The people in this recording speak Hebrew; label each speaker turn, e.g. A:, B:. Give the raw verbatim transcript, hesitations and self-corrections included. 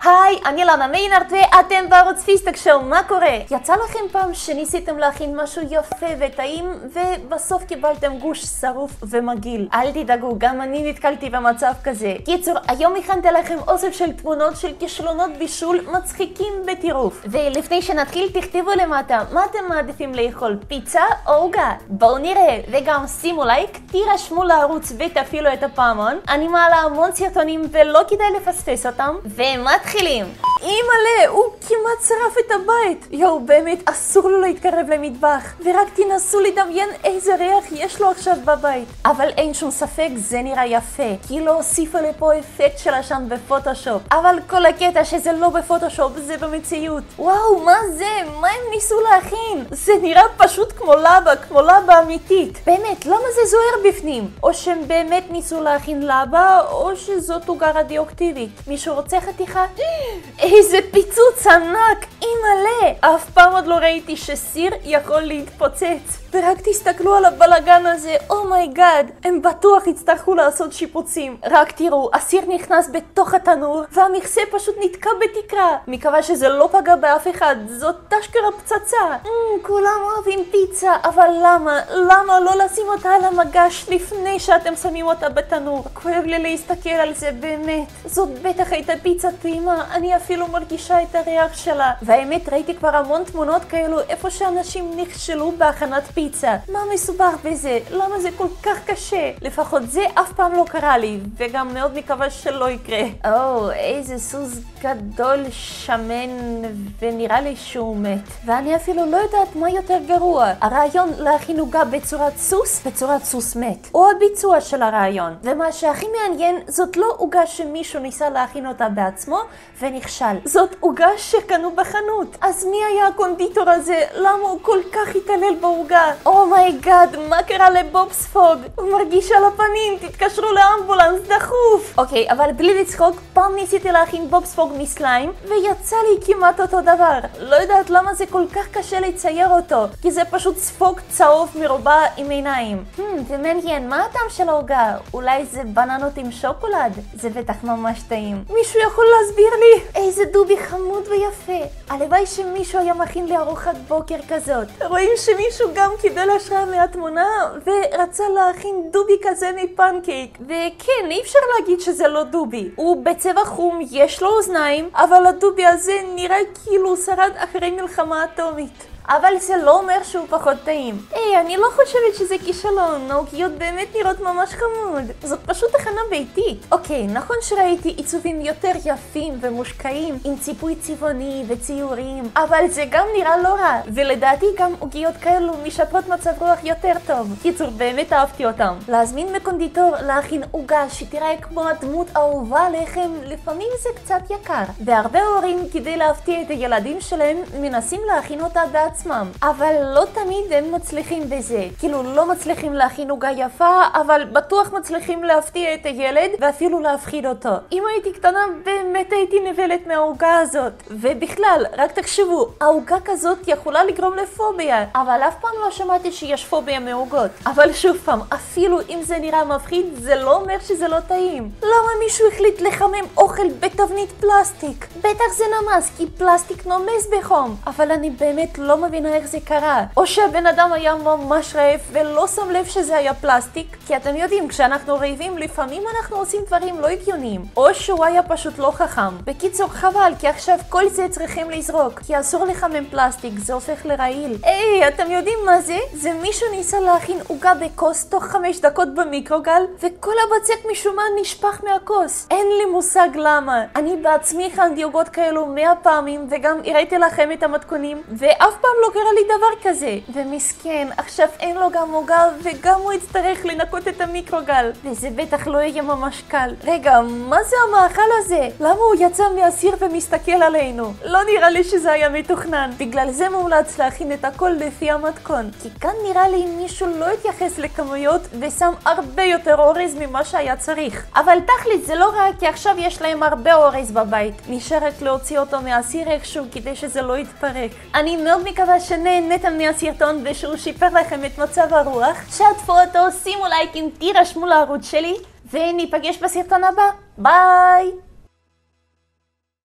A: היי, אני לנה מיינארט ואתם בערוץ פיסטק שואו, מה קורה? יצא לכם פעם שניסיתם להכין משהו יפה וטעים ובסוף קיבלתם גוש שרוף ומגעיל? אל תדאגו, גם אני נתקלתי במצב כזה. קיצור, היום הכנתי לכם אוסף של תמונות של כישלונות בישול מצחיקים בטירוף. ולפני שנתחיל תכתבו למטה, מה אתם מעדיפים לאכול, פיצה או עוגה? בואו נראה, וגם שימו לייק, תירשמו לערוץ ותפעילו את הפעמון. אני מעלה המון סרטונים ולא כדאי לפספס אותם, ומתחילים. אימא'לה, הוא כמעט שרף את הבית. יואו, באמת אסור לו להתקרב למטבח, ורק תנסו לדמיין איזה ריח יש לו עכשיו בבית. אבל אין שום ספק, זה נראה יפה, כי לא הוסיפו לפה אפקט של עשן בפוטושופ. אבל כל הקטע שזה לא בפוטושופ, זה במציאות. וואו, מה זה? מה הם ניסו להכין? זה נראה פשוט כמו לבה, כמו לבה אמיתית. באמת, למה זה זוהר בפנים? או שהם באמת ניסו להכין לבה, או שזאת עוגה רדיואקטיבית. מישהו רוצה חתיכה? איזה פיצוץ ענק, אימא'לה. אף פעם עוד לא ראיתי שסיר יכול להתפוצץ. ורק תסתכלו על הבלגן הזה, אומייגאד, הם בטוח יצטרכו לעשות שיפוצים. רק תראו, הסיר נכנס בתוך התנור והמכסה פשוט נתקע בתקרה. מקווה שזה לא פגע באף אחד, זאת תשכרה פצצה. Mm, כולם אוהבים פיצה, אבל למה? למה לא לשים אותה על המגש לפני שאתם שמים אותה בתנור? כואב לי להסתכל על זה, באמת. זאת בטח הייתה פיצה טעימה, אני אפילו מרגישה את הריח שלה. והאמת, ראיתי כבר המון תמונות כאלו איפה שאנשים נכשלו בהכנת פיצה. מה מסובך בזה? למה זה כל כך קשה? לפחות זה אף פעם לא קרה לי, וגם מאוד מקווה שלא יקרה. או, איזה סוס גדול, שמן, ונראה לי שהוא מת. ואני אפילו לא יודעת מה יותר גרוע, הרעיון להכין עוגה בצורת סוס, בצורת סוס מת, או הביצוע של הרעיון. ומה שהכי מעניין, זאת לא עוגה שמישהו ניסה להכין אותה בעצמו ונכשל. זאת עוגה שקנו בחנות. אז מי היה הקונדיטור הזה? למה הוא כל כך התעלל בעוגה? אומייגאד, מה קרה לבובספוג? הוא מרגיש על הפנים, תתקשרו לאמבולנס דחוף. אוקיי, אבל בלי לצחוק, פעם ניסיתי להכין בובספוג מסליים ויצא לי כמעט אותו דבר. לא יודעת למה זה כל כך קשה לצייר אותו, כי זה פשוט ספוג צהוב מרובע עם עיניים. Hmm, זה מעניין, מה הטעם של העוגה? אולי זה בננות עם שוקולד? זה בטח ממש טעים. מישהו יכול להסביר לי? איזה דובי חמוד ויפה. הלוואי שמישהו היה מכין לי ארוחת בוקר כזאת. רואים שמישהו גם קיבל השראה מהתמונה ורצה להכין דובי כזה מפנקייק. וכן, אי אפשר להגיד שזה לא דובי. הוא בצבע חום, יש לו אוזניים, אבל הדובי הזה נראה כאילו שרד אחרי מלחמה אטומית. אבל זה לא אומר שהוא פחות טעים. היי, אני לא חושבת שזה כישלון, העוגיות באמת נראות ממש חמוד. זאת פשוט הכנה ביתית. אוקיי, נכון שראיתי עיצובים יותר יפים ומושקעים, עם ציפוי צבעוני וציורים, אבל זה גם נראה לא רע, ולדעתי גם עוגיות כאלו משפרות מצב רוח יותר טוב. קיצור, באמת אהבתי אותם. להזמין מקונדיטור להכין עוגה שתראה כמו הדמות האהובה עליכם, לפעמים זה קצת יקר. והרבה הורים כדי להפתיע את הילדים שלהם מנסים להכין אותה בעצמם. אבל לא תמיד הם מצליחים בזה. כאילו לא מצליחים להכין עוגה יפה, אבל בטוח מצליחים להפתיע את הילד ואפילו להפחיד אותו. אם הייתי קטנה באמת הייתי נבלת מהעוגה הזאת. ובכלל, רק תחשבו, העוגה כזאת יכולה לגרום לפוביה, אבל אף פעם לא שמעתי שיש פוביה מעוגות. אבל שוב פעם, אפילו אם זה נראה מפחיד, זה לא אומר שזה לא טעים. למה מישהו החליט לחמם אוכל בתבנית פלסטיק? בטח זה נמס, כי פלסטיק נומס בחום. אבל אני באמת לא מבינה איך זה קרה. או שהבן אדם היה ממש רעב ולא שם לב שזה היה פלסטיק, כי אתם יודעים, כשאנחנו רעבים לפעמים אנחנו עושים דברים לא הגיוניים. או שהוא היה פשוט לא חכם. בקיצור, חבל, כי עכשיו כל זה צריכים לזרוק, כי אסור לחמם פלסטיק, זה הופך לרעיל. היי, אתם יודעים מה זה? זה מישהו ניסה להכין עוגה בכוס תוך חמש דקות במיקרוגל, וכל הבצק משום מה נשפך מהכוס. אין לי מושג למה. אני בעצמי הכנתי עוגות כאלו מאה פעמים, וגם הראיתי לכם את המתכונים, ואף פעם לא קרה לי דבר כזה. ומסכן, עכשיו אין לו גם עוגה וגם הוא יצטרך לנקות את המיקרוגל, וזה בטח לא יהיה ממש קל. רגע, מה זה המאכל הזה? למה הוא יצא מהסיר ומסתכל עלינו? לא נראה לי שזה היה מתוכנן. בגלל זה מומלץ להכין את הכל לפי המתכון, כי כאן נראה לי מישהו לא התייחס לכמויות ושם הרבה יותר אורז ממה שהיה צריך. אבל תכלית זה לא רע, כי עכשיו יש להם הרבה אורז בבית. נשאר רק להוציא אותו מהסיר איכשהו כדי שזה לא יתפרק. אני מאוד מקווה שנהנתם מהסרטון ושהוא שיפר לכם את מצב הרוח. שתפו אותו, שימו לייקים, תירשמו לערוץ שלי, וניפגש בסרטון הבא. ביי!